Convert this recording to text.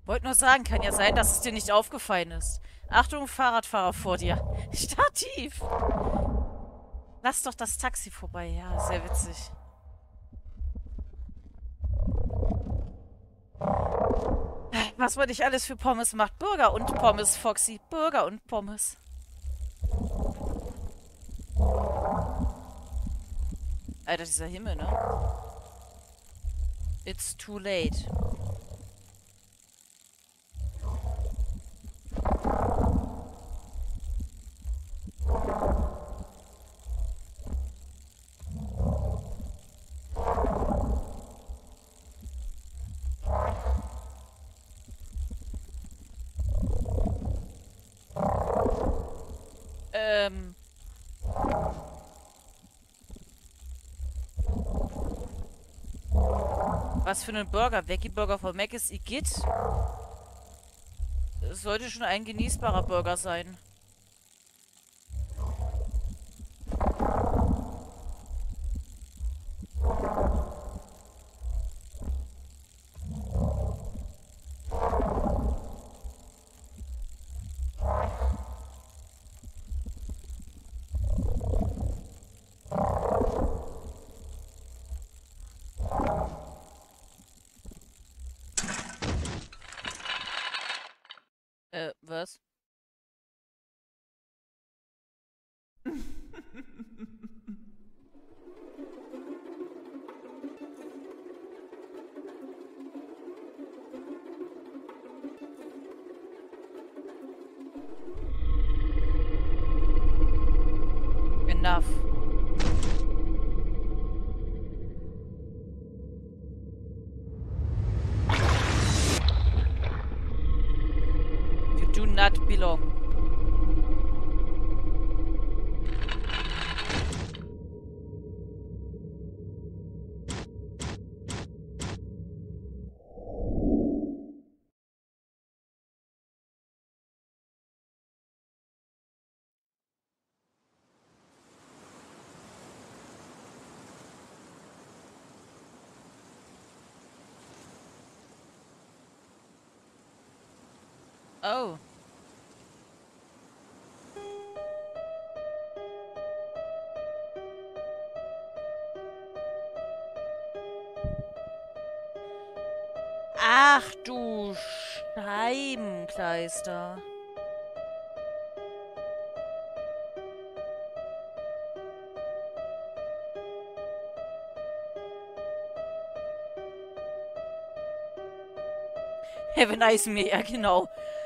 Wollte nur sagen, kann ja sein, dass es dir nicht aufgefallen ist. Achtung, Fahrradfahrer vor dir. Stativ! Lass doch das Taxi vorbei. Ja, sehr witzig. Was man nicht alles für Pommes macht. Burger und Pommes, Foxy. Burger und Pommes. Alter, dieser Himmel, ne? It's too late. Ähm. Was für einen Burger? Veggie Burger von Mc's Igitt? Sollte schon ein genießbarer Burger sein. Was? Enough. You do not belong. Oh. Ach du Scheibenkleister. Have a nice meal, ja genau.